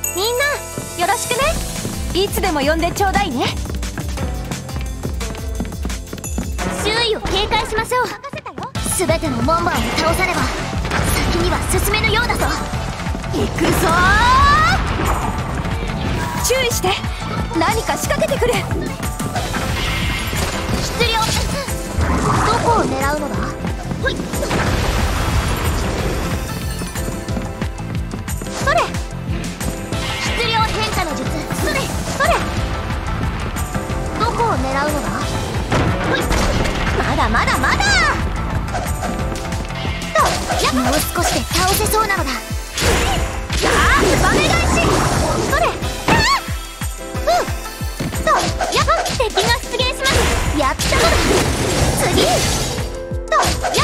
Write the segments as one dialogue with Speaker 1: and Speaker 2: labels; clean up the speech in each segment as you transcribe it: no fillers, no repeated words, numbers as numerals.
Speaker 1: みんなよろしくね。いつでも呼んでちょうだいね。
Speaker 2: 周囲を警戒しましょう。全ての門番を倒さねば先には進めぬようだぞ。
Speaker 1: 行くぞー。注意して、何か仕掛けてくる。
Speaker 2: 質量どこを狙うのだ。ほいそれ。質量変化の術。それそれ。どこを狙うのだ。ほいまだまだまだ。もう少しで倒せそうなのだ。さあバメ返し。それ。やっ敵が出現します。やったのだ。次やっ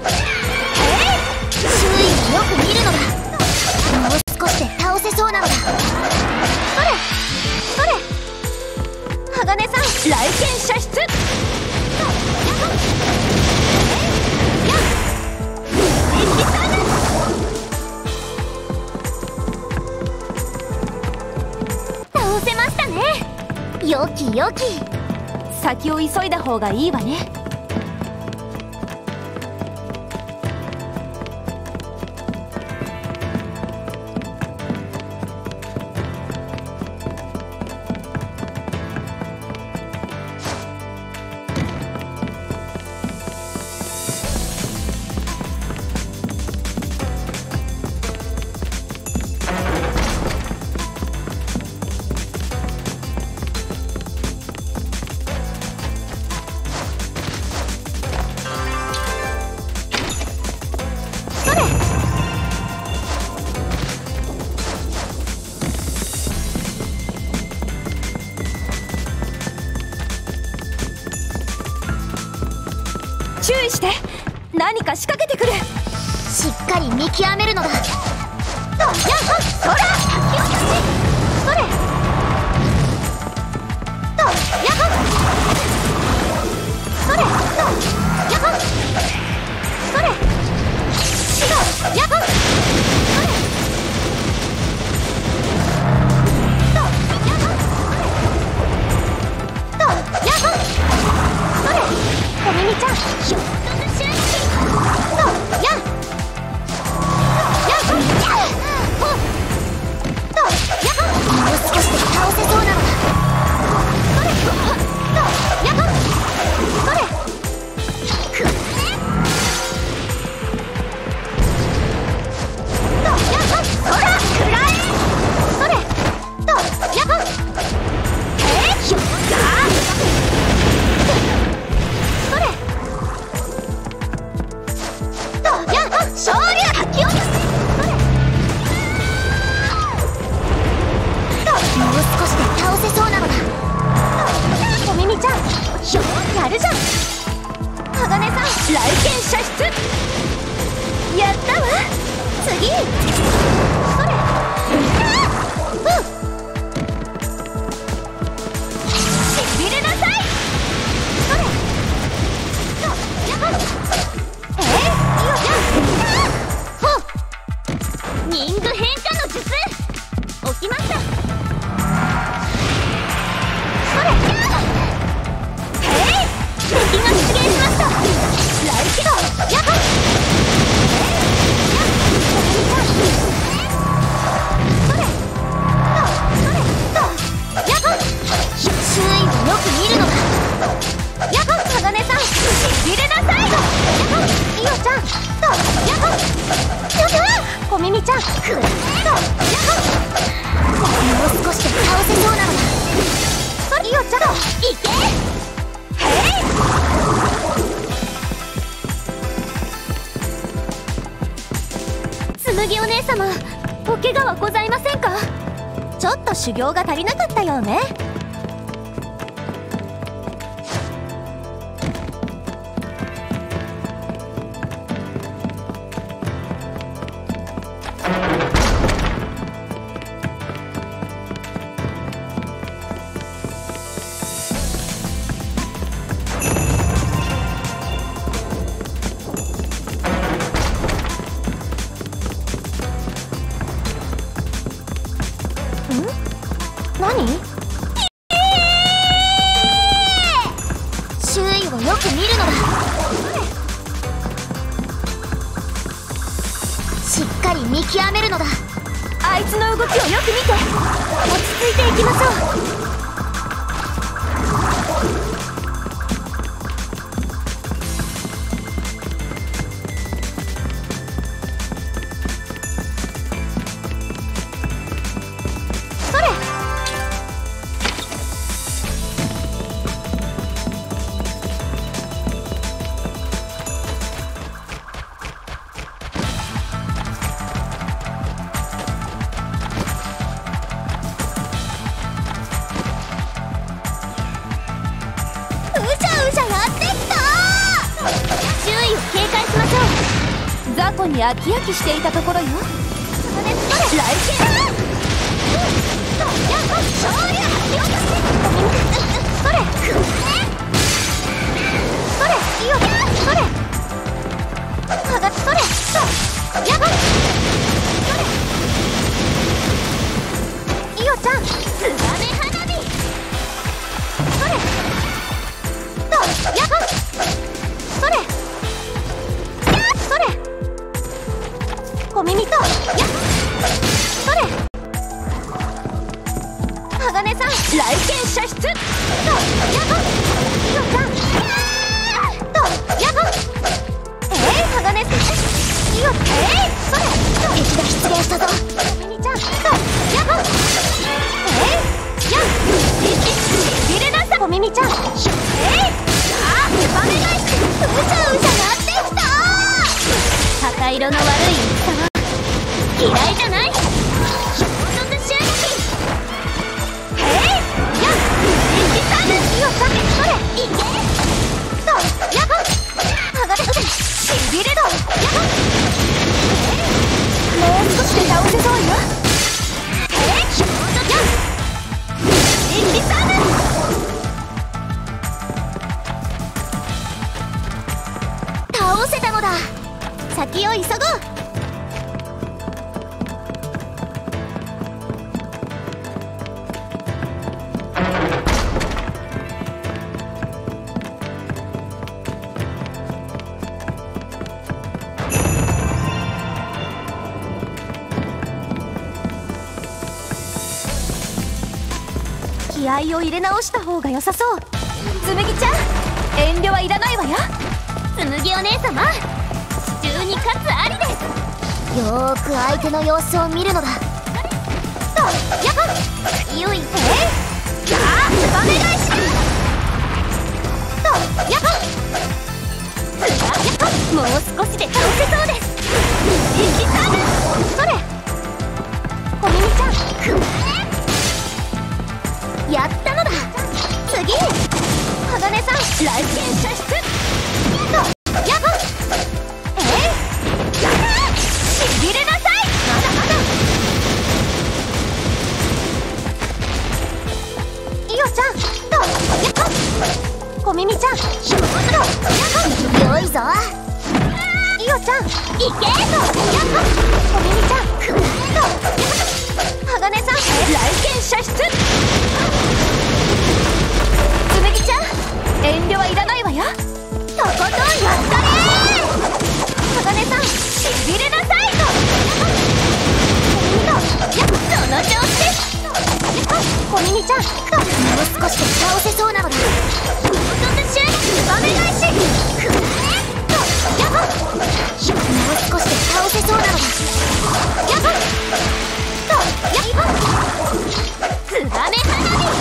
Speaker 2: 周囲をよく見るのだ。もう少しで倒せそうなのだ。それそれ。
Speaker 1: 鋼さん、来剣射出。
Speaker 2: 倒せましたね。よきよき。
Speaker 1: 先を急いだ方がいいわね。注意して、何か仕掛けてくる。
Speaker 2: しっかり見極めるのだ。やっそらそれ。やっそれ。やっそれ。やっそれ。おみみちゃん、ひょっとずしゅんややもう少しで倒せそうなのだ。それやそれくっそらくらえ。それやひょっ昇竜吐き落とす。もう少しで倒せそうなのだ。おみみちゃん、ひょやるじゃん。鋼さん、来剣射出。やったわ。次それ。しびれなさい。それリング変化の術起きました。それ敵が出現しました。来機動やっそれ周囲をよく見るのだ。やっ鋼さん、しびれなさい。やっイオちゃんおみみちゃん、くっもう少しで倒せそうなのだ。イオちゃんいけ。紬お姉様、お怪我はございませんか。ちょっと修行が足りなかったようね。 何？周囲をよく見るのだ。しっかり見極めるのだ。
Speaker 1: あいつの動きをよく見て。
Speaker 2: 落ち着いていきましょう。
Speaker 1: 雑魚に飽き飽きしていたところよ。来
Speaker 2: 剣小耳と、やっ、それ。鋼さん、
Speaker 1: 来剣射出。と、やば。イオちゃん。
Speaker 2: と、やば。鋼さん。イオ、それ。と、敵が出現したぞ。小耳ちゃん。と、やば。やん。入れなさい。小耳ちゃん。さあ、お願いして。うじゃうじゃなってきた。赤色の悪い戦は嫌いじゃない。衝突襲撃。やっ、一気サーブ。イオさん、それ、いけ。と、やば。剥がれて、しびれろ。やば。
Speaker 1: もう少しで倒せそうよ。
Speaker 2: 衝突。やっ、一気サーブ。倒せたのだ。先を急ごう。
Speaker 1: 気合を入れ直した方が良さそう。つむぎちゃん、遠慮はいらないわよ。
Speaker 2: つむぎお姉様、地中に勝つありです。よーく相手の様子を見るのだ。と、やばっ、よい。さあ、お願いします。と、やばっ、もう少しで倒せそうです。一気サーブ。それ。小耳ちゃん、やったのだ。次。鋼さん、来剣射出。と、やばっ、しびれなさい。まだまだ。イオちゃん、と、やばっ、小耳ちゃん、と、やばっ、よいぞ。イオちゃん、いけ。と、やばっ、小耳ちゃん、と、やばっ、鋼さん、
Speaker 1: 来剣射出。つむぎちゃん、遠慮はいらないわよ。
Speaker 2: とことんやったねー。鋼さん、しびれなさい。と、その調子です。小耳ちゃん、と、もう少しで倒せそうなのだ。衝突襲撃、お願いし。と、やばっ、もう少しで倒せそうなのだ。やばっ、と、やばっ、ツバメ花火。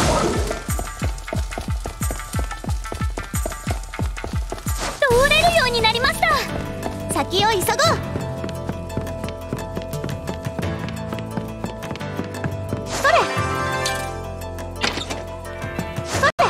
Speaker 2: 通れるようになりました。先を急ごう。それ。それ。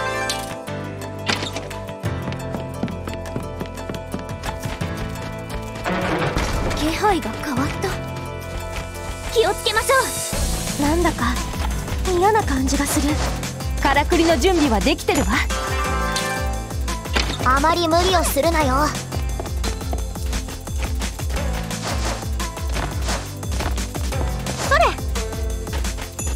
Speaker 2: 気配が変わった。気をつけましょう。
Speaker 1: なんだか嫌な感じがする。からくりの準備はできてるわ。
Speaker 2: あまり無理をするなよ。それ。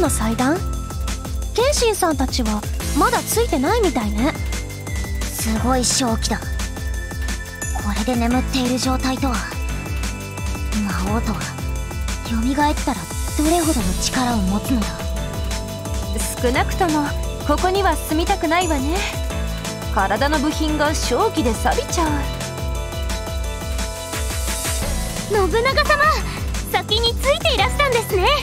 Speaker 1: の祭壇？謙信さんたちはまだついてないみたいね。
Speaker 2: すごい正気だ。これで眠っている状態とは、魔王とは蘇ったらどれほどの力を持つのだ。
Speaker 1: 少なくともここには住みたくないわね。体の部品が正気で錆びちゃう。
Speaker 2: 信長様、先についていらしたんですね。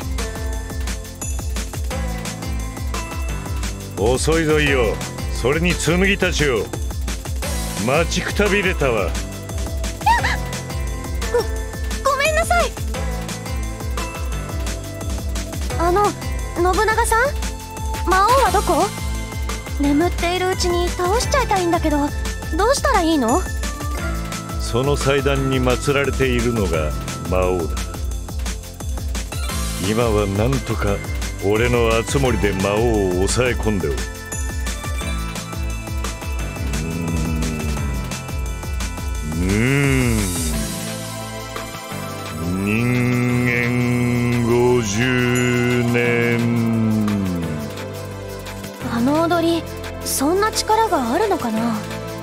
Speaker 3: 遅いぞいよ。それに紬たちよ、待ちくたびれたわ。
Speaker 1: ごめんなさい。信長さん、魔王はどこ？眠っているうちに倒しちゃいたいんだけど、どうしたらいいの？
Speaker 3: その祭壇に祀られているのが魔王だ。今はなんとか俺の熱盛で魔王を抑え込んでおる。人間50年。
Speaker 1: あの踊り、そんな力があるのかな？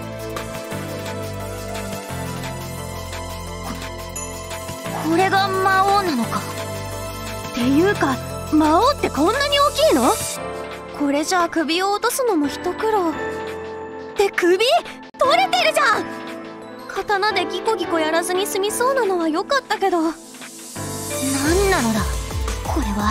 Speaker 2: これが魔王なのか。
Speaker 1: っていうか、魔王ってこんなに大きいの？これじゃあ首を落とすのも一苦労。って首取れてるじゃん。刀でギコギコやらずに済みそうなのは良かったけど。
Speaker 2: 何なのだこれは。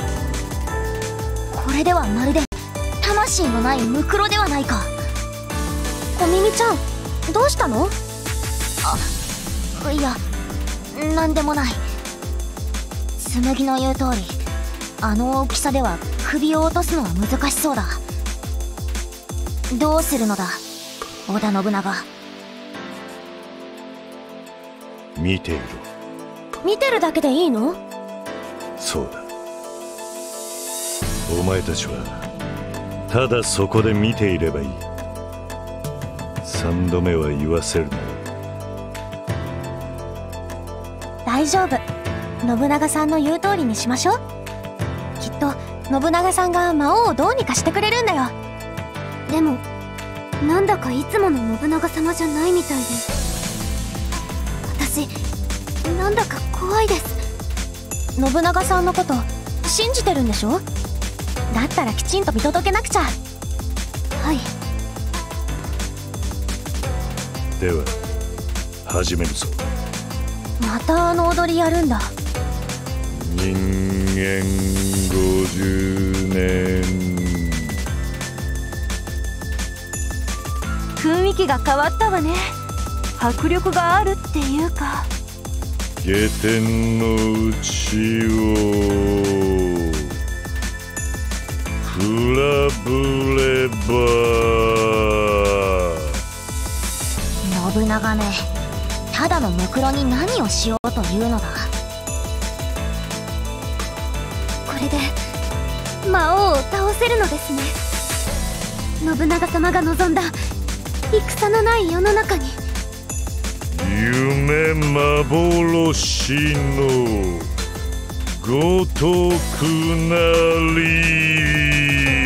Speaker 2: これではまるで魂のないムクロではないか。
Speaker 1: 小耳ちゃん、どうしたの？
Speaker 2: いや、なんでもない。紬の言う通り、あの大きさでは首を落とすのは難しそうだ。どうするのだ織田信長。
Speaker 3: 見ていろ。
Speaker 1: 見てるだけでいいの？
Speaker 3: そうだ。お前たちはただそこで見ていればいい。3度目は言わせるなよ。
Speaker 1: 大丈夫。信長さんの言う通りにしましょう。きっと信長さんが魔王をどうにかしてくれるんだよ。でもなんだかいつもの信長様じゃないみたいで、私なんだか怖いです。信長さんのこと信じてるんでしょ？だったらきちんと見届けなくちゃ。はい。
Speaker 3: では始めるぞ。
Speaker 1: またあの踊りやるんだ。
Speaker 3: 人間50年。
Speaker 1: 雰囲気が変わったわね。迫力があるっていうか。
Speaker 3: 下天の内を比べれば。
Speaker 2: 信長め、ただのムクロに何をしようというのだ。
Speaker 1: これで魔王を倒せるのですね。信長様が望んだ戦のない世の中に。
Speaker 3: 夢幻のごとくなり。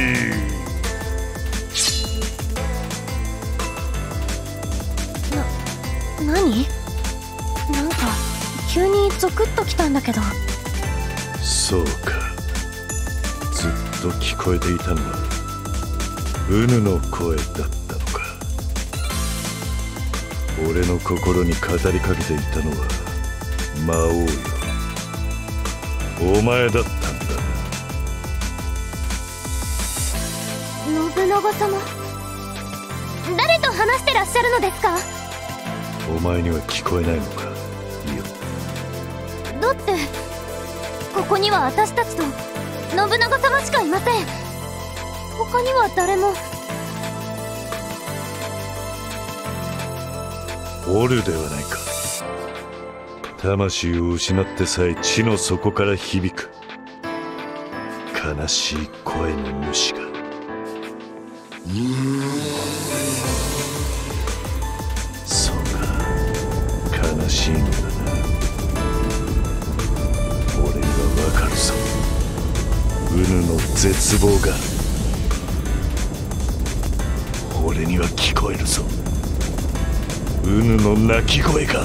Speaker 1: 何？なんか急にゾクッときたんだけど。
Speaker 3: そうか、ずっと聞こえていたのはウヌの声だったのか。俺の心に語りかけていたのは魔王よ、お前だったんだな。
Speaker 2: 信長様、誰と話してらっしゃるのですか？
Speaker 3: お前には聞こえないのか、イオ。
Speaker 2: だってここには私たちと信長様しかいません。他には誰も。
Speaker 3: おるではないか。魂を失ってさえ地の底から響く悲しい声の主が。そうか、悲しいのだな。俺にはわかるぞ。 ウヌの絶望が俺には聞こえるぞ。ウヌの鳴き声が。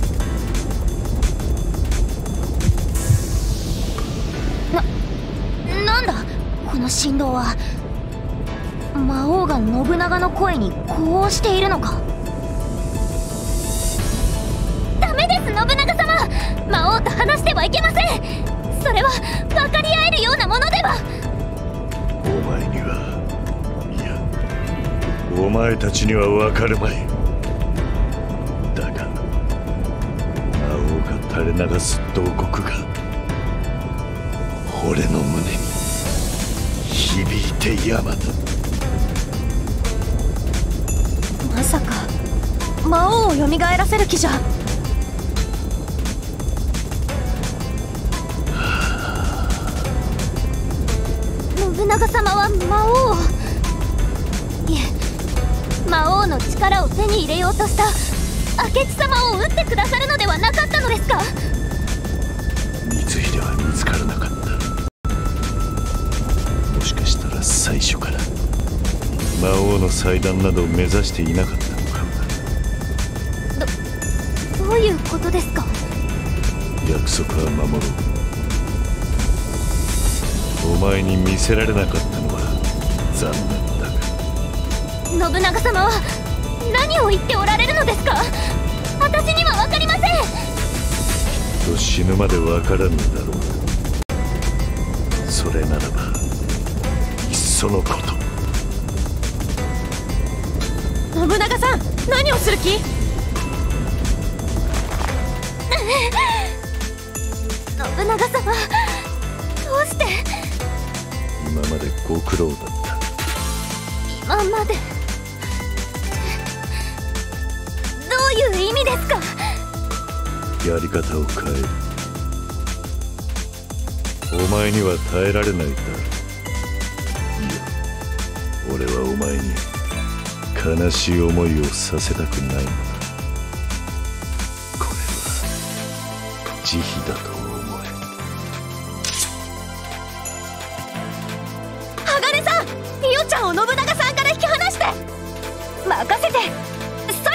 Speaker 2: なんだこの振動は。魔王が信長の声に呼応しているのか。ダメです、信長様。魔王と話してはいけません。それは分かり合えるようなものでは。
Speaker 3: お前にはいや、お前たちには分かるまい。だが魔王が垂れ流す慟哭が俺の胸に響いてやまだ。
Speaker 1: まさか魔王を蘇らせる気じゃ。
Speaker 2: 信長様は魔王を、いえ、魔王の力を手に入れようとした明智様を撃ってくださるのではなかったのですか。
Speaker 3: 光秀は見つからなかった。もしかしたら最初から魔王の祭壇などを目指していなかったのかもな。
Speaker 2: どういうことですか。
Speaker 3: 約束は守ろう。お前に見せられなかったのは残念だ
Speaker 2: が。信長様は何を言っておられるのですか。私には分かりません。きっ
Speaker 3: と死ぬまで分からぬだろう。それならばいっそのこと。
Speaker 1: 信長さん、何をする気？
Speaker 2: 信長様、どうして。
Speaker 3: 今までご苦労だった。
Speaker 2: 今まで。どういう意味ですか。
Speaker 3: やり方を変える。お前には耐えられないだろう。いや、俺はお前に悲しい思いをさせたくないのだ。これは慈悲だと思え。
Speaker 1: 鋼さん、伊代ちゃんを信長さんから引き離して。任せて。それ。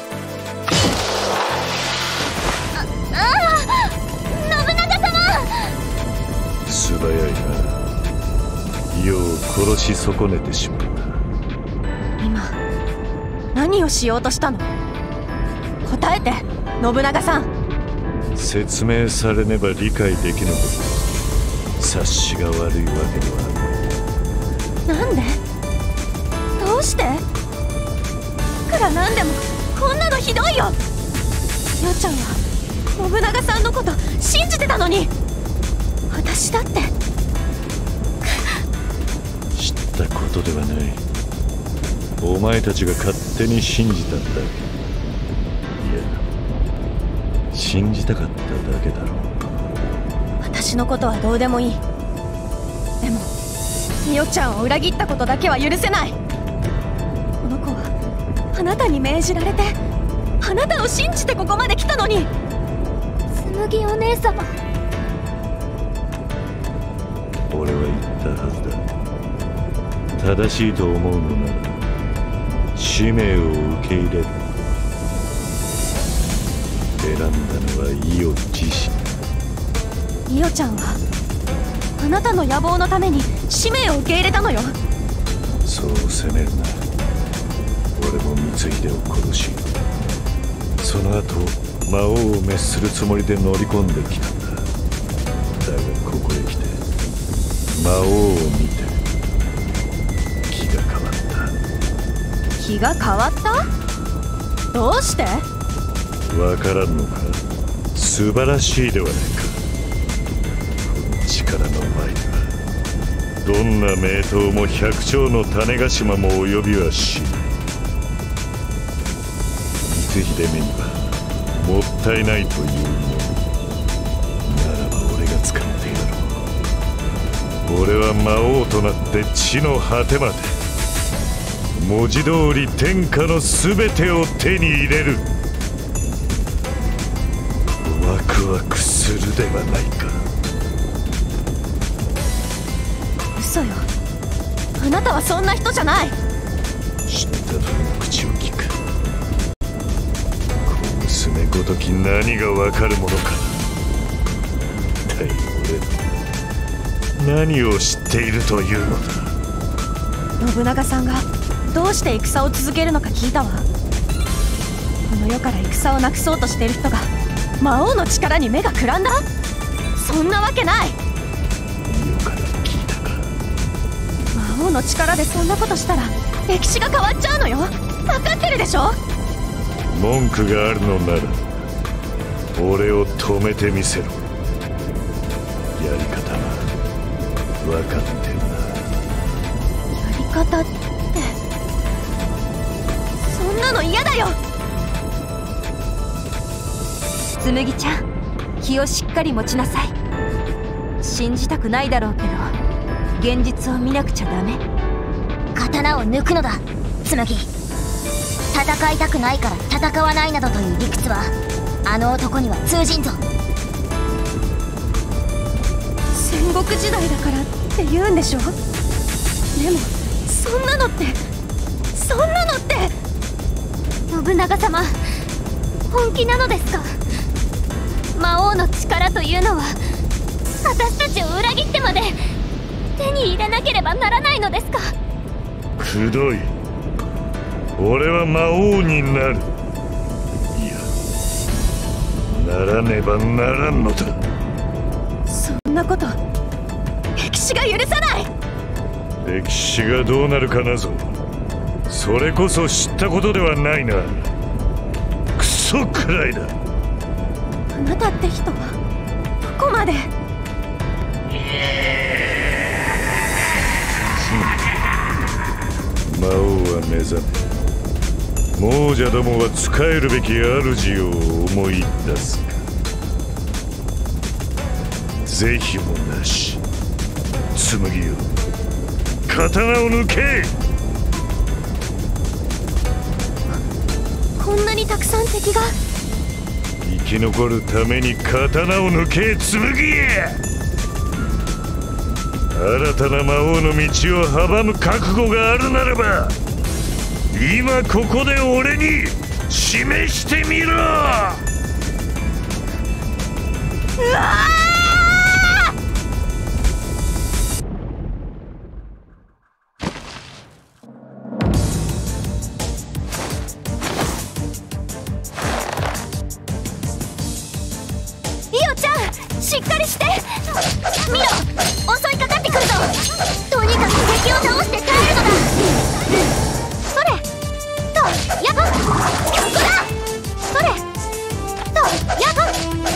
Speaker 2: 信長様。
Speaker 3: 素早いな。伊代を殺し損ねてしまった。
Speaker 1: 今何をしようとしたの？答えて、信長さん。
Speaker 3: 説明されねば理解できぬほど察しが悪いわけでは
Speaker 1: なんで？どうして？いくらなんでもこんなのひどいよ。よちゃんは信長さんのこと信じてたのに。私だって
Speaker 3: 知ったことではない。お前たちが勝手に信じただけ。いや、信じたかっただけだろう。
Speaker 1: 私のことはどうでもいい。でもみおちゃんを裏切ったことだけは許せない。この子はあなたに命じられて、あなたを信じてここまで来たのに。
Speaker 2: 紬お姉様。
Speaker 3: 俺は言ったはずだ。正しいと思うのなら使命を受け入れる。選んだのは伊代自身。
Speaker 1: 伊代ちゃんはあなたの野望のために使命を受け入れたのよ。
Speaker 3: そう責めるな。俺も光秀を殺し、その後魔王を滅するつもりで乗り込んできたんだ。だがここへ来て魔王を見て気が変わった。
Speaker 1: 気が変わった？どうして？
Speaker 3: わからんのか。素晴らしいではないか。この力の前にはどんな名刀も百丁の種子島も及びはしない。光秀めにはもったいないというものならば俺が使ってやろう。俺は魔王となって地の果てまで文字通り天下の全てを手に入れる。ワクワクするではないか。
Speaker 1: 嘘よ。あなたはそんな人じゃない。
Speaker 3: 知ったとの口を聞く。小娘ごとき何がわかるものか。一体俺何を知っているというのだ。
Speaker 1: 信長さんがどうして戦を続けるのか聞いたわ。この世から戦をなくそうとしている人が魔王の力に目がくらんだ。そんなわけない。
Speaker 3: 世から聞いたか。
Speaker 1: 魔王の力でそんなことしたら歴史が変わっちゃうのよ。分かってるでしょ。
Speaker 3: 文句があるのなら俺を止めてみせろ。やり方は分かってるな。
Speaker 1: やり方ってそんなの嫌だよ。
Speaker 2: 紬ちゃん、気をしっかり持ちなさい。信じたくないだろうけど現実を見なくちゃダメ。刀を抜くのだ紬。戦いたくないから戦わないなどという理屈はあの男には通じんぞ。
Speaker 1: 戦国時代だからって言うんでしょ。でもそんなのって
Speaker 2: 信長様、本気なのですか。魔王の力というのは私たちを裏切ってまで手に入れなければならないのですか。
Speaker 3: くどい。俺は魔王になる。いや、ならねばならんのだ。
Speaker 1: そんなこと歴史が許さない。
Speaker 3: 歴史がどうなるかなぞ。それこそ知ったことではないな。クソくらいだ。
Speaker 1: あなたって人はどこまで。
Speaker 3: 魔王は目覚め、亡者どもは仕えるべき主を思い出すか。是非もなし。紬よ、刀を抜け。
Speaker 1: こんなにたくさん敵が。
Speaker 3: 生き残るために刀を抜け紬。新たな魔王の道を阻む覚悟があるならば今ここで俺に示してみろ。
Speaker 1: うわしっかりして。見ろ、襲いかかってくるぞ。とにかく敵を倒して耐えるのだ。それとやば、ここだ。それとやば、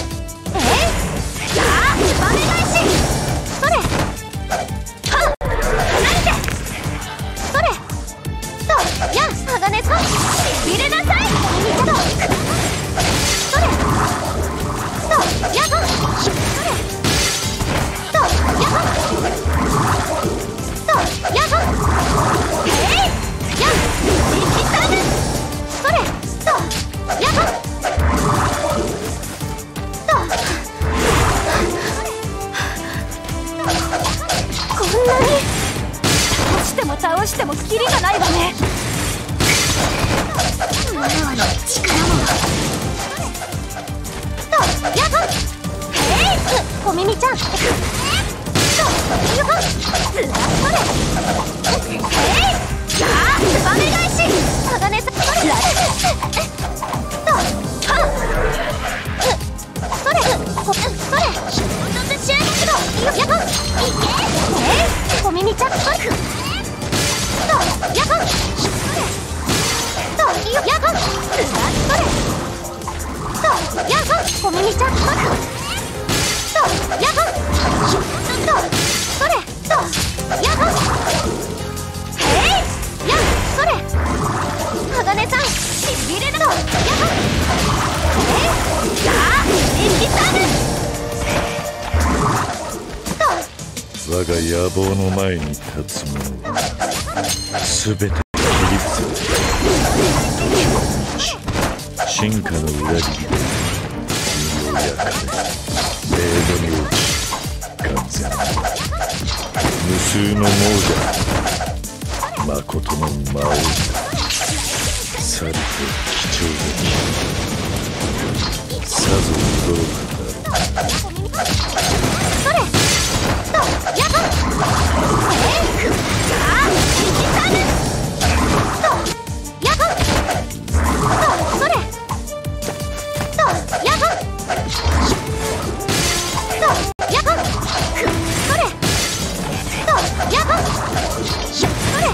Speaker 1: やあ、豆返し。それはっ、離れて。それとや、鋼さん入れなさい。けどそれとやば、倒してもキリがないわね。魔王の力もとやば、小耳ちゃんとやば、それやあ、豆返し。鋼さんそれ試合だけどやば、いけ小耳ちゃんやば、やば、やば、やば、小耳ちゃんやば、それやば、やそれ鋼さんしびれるのやば、やあ、エキサーブ。
Speaker 3: 我が野望の前に立つ者は全て切り伏せ時を満ち進化の裏切りで身を焼かれ冥土に落ち完全無数の亡者、まことの魔王だ。さりと貴重でさぞ驚くだろう。
Speaker 2: それとやばっやばっそれとやばっやばっそれとやばっそれ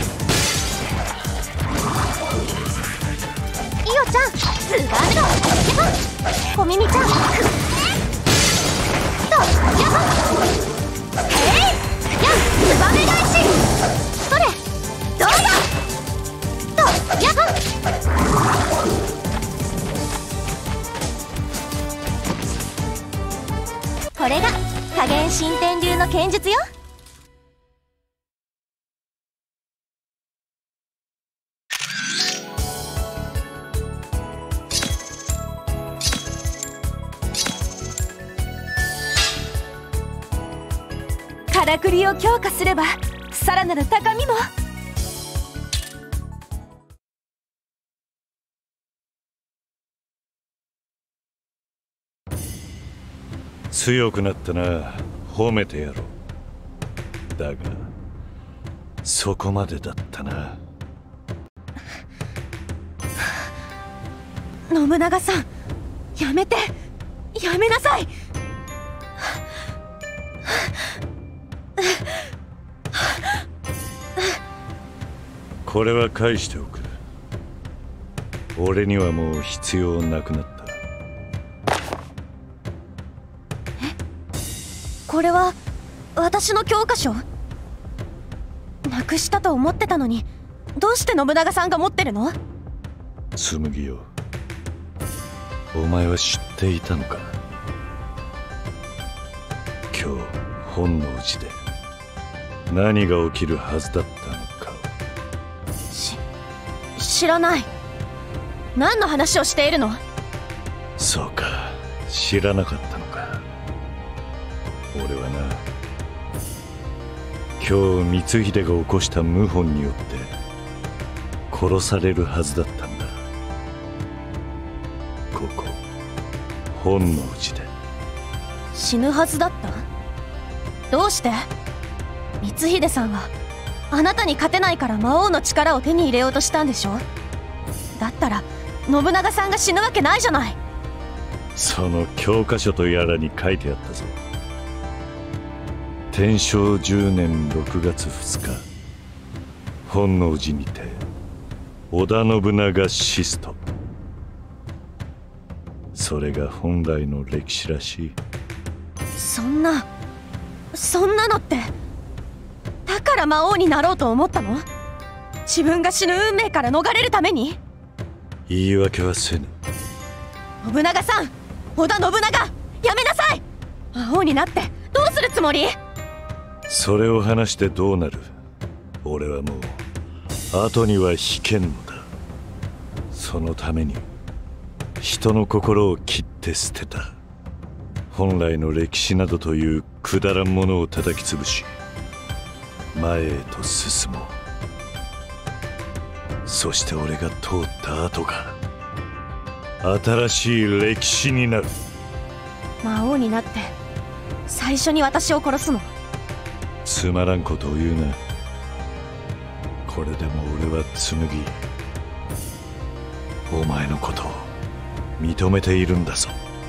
Speaker 2: イオちゃんつばめろやばっ小耳ちゃんとやばっやつばめ返しそれどうぞとやばっこれが加減新天流の剣術よ。からくりを強化すればさらなる高みも。
Speaker 3: 強くなったな、褒めてやろう。だがそこまでだったな。
Speaker 1: 信長さん、やめて、やめなさい。
Speaker 3: これは返しておく。俺にはもう必要なくなった。
Speaker 1: これは私の教科書？なくしたと思ってたのに、どうして信長さんが持ってるの？
Speaker 3: 紬よ、お前は知っていたのか。今日本能寺で何が起きるはずだったのか。
Speaker 1: 知らない。何の話をしているの？
Speaker 3: そうか、知らなかったのか。俺はな、今日光秀が起こした謀反によって殺されるはずだったんだ。ここ本能寺で。
Speaker 1: 死ぬはずだった？どうして？光秀さんはあなたに勝てないから魔王の力を手に入れようとしたんでしょ？だったら信長さんが死ぬわけないじゃない。
Speaker 3: その教科書とやらに書いてあったぞ。天正10年6月2日、本能寺にて織田信長死すと。それが本来の歴史らしい。
Speaker 1: そんなのって、だから魔王になろうと思ったの？自分が死ぬ運命から逃れるために？
Speaker 3: 言い訳はせぬ。
Speaker 1: 信長さん、織田信長、やめなさい。魔王になってどうするつもり？
Speaker 3: それを話してどうなる。俺はもう後には引けんのだ。そのために人の心を切って捨てた。本来の歴史などというくだらんものを叩き潰し、前へと進もう。そして俺が通った後が新しい歴史になる。
Speaker 1: 魔王になって最初に私を殺すの？
Speaker 3: つまらんことを言うな。これでも俺は紬、お前のことを認めているんだぞ。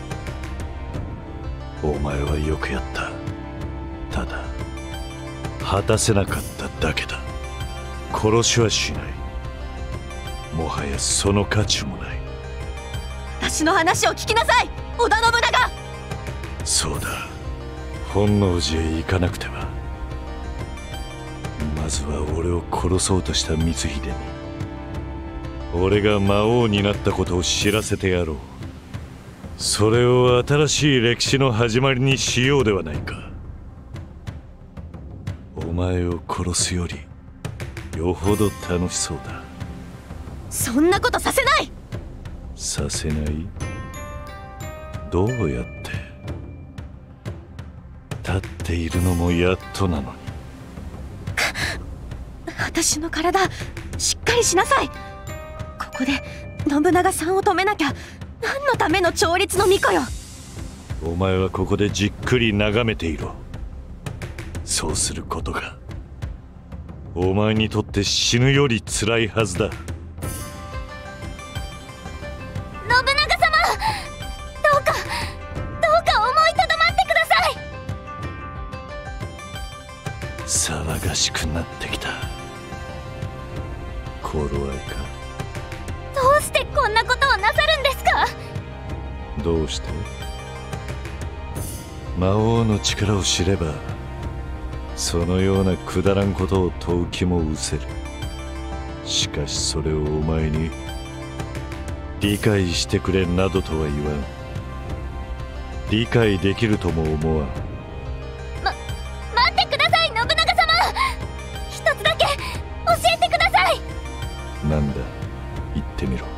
Speaker 3: お前はよくやった。ただ果たせなかっただけだ。殺しはしない。もはやその価値もない。
Speaker 1: 私の話を聞きなさい、織田信長。
Speaker 3: そうだ、本能寺へ行かなくては。まずは俺を殺そうとした光秀に俺が魔王になったことを知らせてやろう。それを新しい歴史の始まりにしようではないか。お前を殺すよりよほど楽しそうだ。
Speaker 1: そんなことさせない。
Speaker 3: させない？どうやって？立っているのもやっとなのに。
Speaker 1: 私の体しっかりしなさい。ここで信長さんを止めなきゃ何のための調律の巫女よ。
Speaker 3: お前はここでじっくり眺めていろ。そうすることがお前にとって死ぬより辛いはずだ。
Speaker 2: 信長様、どうか思いとどまってください。
Speaker 3: 騒がしくなってきた。頃合いか。
Speaker 2: どうしてこんなことをなさるんですか？
Speaker 3: どうして？魔王の力を知ればそのようなくだらんことを問う気も失せる。しかしそれをお前に理解してくれなどとは言わん。理解できるとも思わん。
Speaker 2: 待ってください、信長様。一つだけ教えてください。
Speaker 3: なんだ、言ってみろ。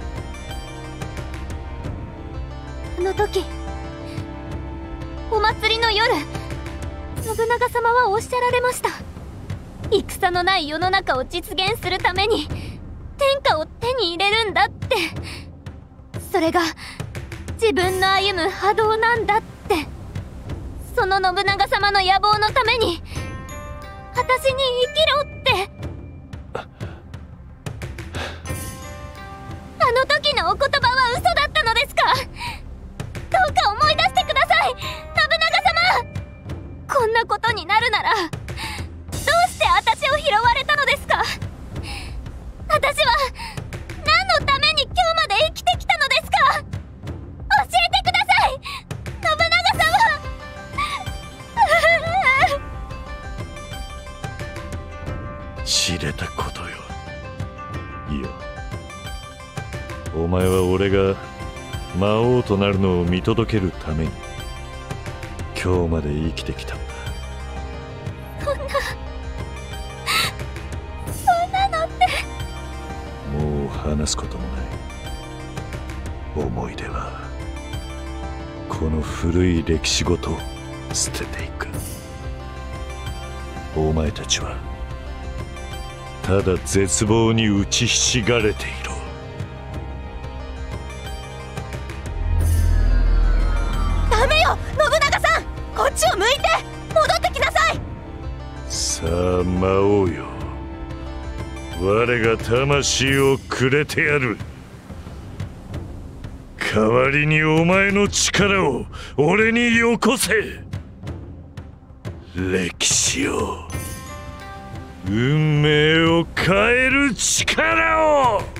Speaker 2: あの時、お祭りの夜、信長様はおっしゃられました。戦のない世の中を実現するために天下を手に入れるんだって。それが自分の歩む波動なんだって。その信長様の野望のために私に生きろって。あの時のお言葉は嘘だったのですか？どうか思い出してください、信長様。こんなことになるならどうして私を拾われたのですか？私は何のために今日まで生きてきたのですか？教えてください、信長様。
Speaker 3: 知れたことよ。いや、お前は俺が魔王となるのを見届けるために今日まで生きてきたんだ。
Speaker 2: そんなのって。
Speaker 3: もう話すこともない。思い出はこの古い歴史ごと捨てていく。お前たちはただ絶望に打ちひしがれていろ。
Speaker 1: ダメよ、信長さん。こっちを向いて戻ってきなさい。
Speaker 3: さあ魔王よ、我が魂をくれてやる。代わりにお前の力を俺によこせ。歴史を、運命を変える力を。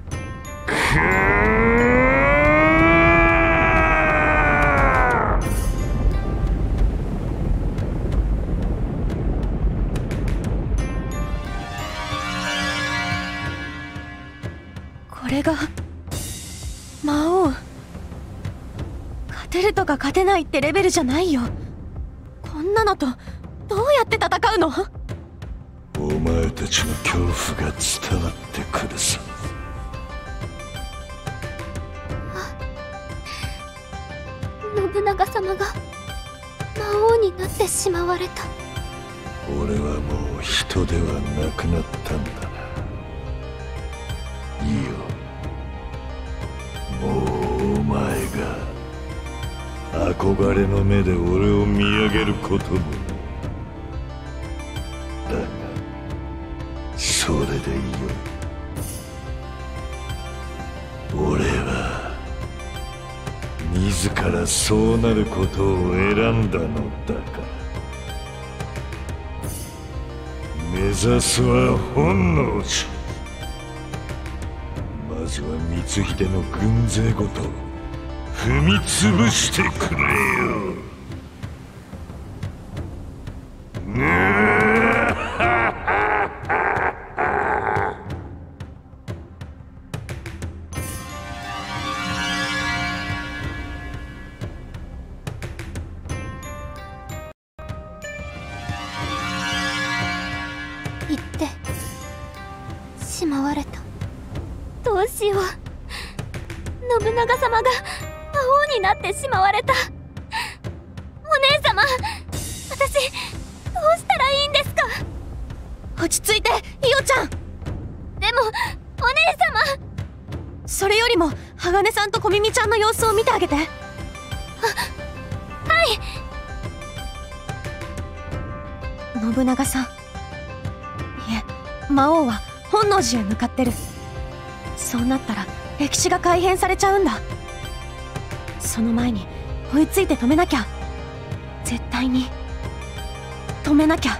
Speaker 1: これが魔王。勝てるとか勝てないってレベルじゃないよ。こんなのとどうやって戦うの？
Speaker 3: お前たちの恐怖が伝わってくるさ。
Speaker 2: 信長様が魔王になってしまわれた。
Speaker 3: 俺はもう人ではなくなったんだな。いいよ、もうお前が憧れの目で俺を見上げることも。だがそれでいいよ。俺は自らそうなることを選んだのだから。目指すは本能寺。まずは光秀の軍勢ごと踏み潰してくれよ。
Speaker 2: 言ってしまわれた。どうしよう。信長様が魔王になってしまわれた。お姉様、私どうしたらいいんですか？
Speaker 1: 落ち着いて、イオちゃん。
Speaker 2: でもお姉様。
Speaker 1: それよりも鋼さんと小耳ちゃんの様子を見てあげて。はい。信長さん、いえ、魔王は本能寺へ向かってる。そうなったら歴史が改変されちゃうんだ。その前に追いついて止めなきゃ。絶対に止めなきゃ。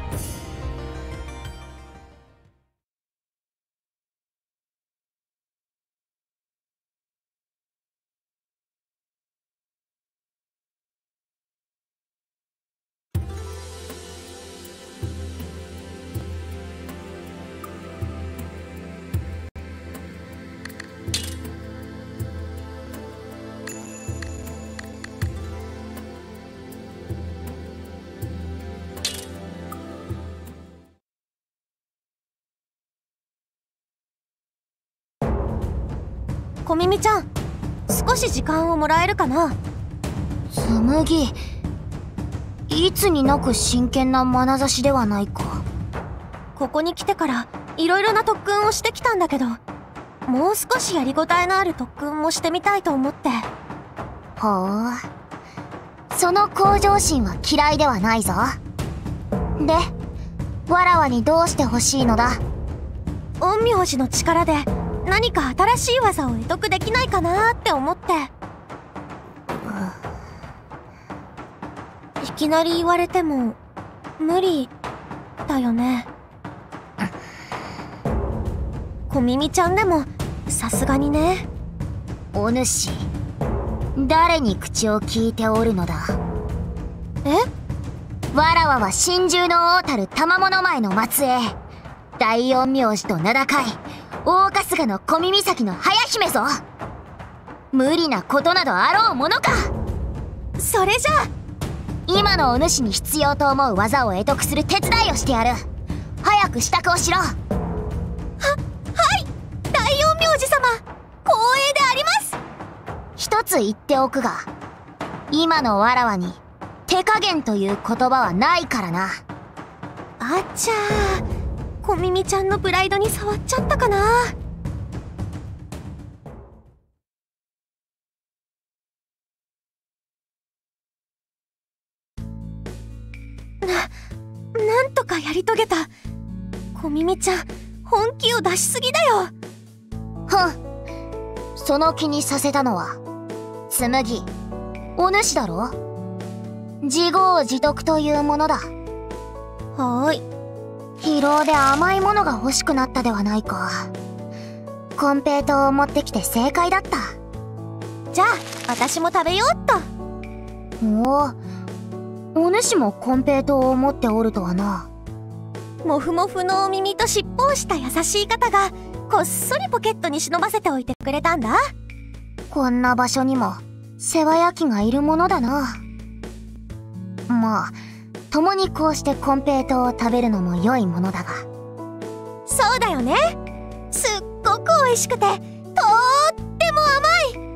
Speaker 1: 小耳ちゃん、少し時間をもらえるかな。
Speaker 2: 紬、いつになく真剣な眼差しではないか。
Speaker 1: ここに来てからいろいろな特訓をしてきたんだけど、もう少しやりごたえのある特訓もしてみたいと思って。
Speaker 2: ほう、その向上心は嫌いではないぞ。で、わらわにどうしてほしいのだ。
Speaker 1: 陰陽師の力で何か新しい技を得得できないかなって思って。いきなり言われても無理だよね。小耳ちゃんでもさすがにね。
Speaker 2: お主、誰に口を聞いておるのだ。
Speaker 1: え？
Speaker 2: わらわは神獣の王たる賜物前の末裔、大陰陽師と名高い大春日の小耳先の早姫ぞ。無理なことなどあろうものか。
Speaker 1: それじゃあ
Speaker 2: 今のお主に必要と思う技を得得する手伝いをしてやる。早く支度をしろ。はい、
Speaker 1: 大陰陽師様、光栄であります。
Speaker 2: 一つ言っておくが、今のわらわに手加減という言葉はないからな。
Speaker 1: あっちゃー、小耳ちゃんのプライドに触っちゃったかな。なんとかやり遂げた。小耳ちゃん、本気を出しすぎだよ。
Speaker 2: その気にさせたのは紬、お主だろ。自業自得というものだ。
Speaker 1: はーい。
Speaker 2: 疲労で甘いものが欲しくなったではないか。コンペイトーを持ってきて正解だった。
Speaker 1: じゃあ私も食べようっと。
Speaker 2: お主もコンペイトーを持っておるとはな。
Speaker 1: もふもふのお耳と尻尾をした優しい方がこっそりポケットに忍ばせておいてくれたんだ。
Speaker 2: こんな場所にも世話焼きがいるものだな。まあ共にこうしてコンペイトーを食べるのも良いものだが。
Speaker 1: そうだよね。すっごく美味しくてとーっても甘い。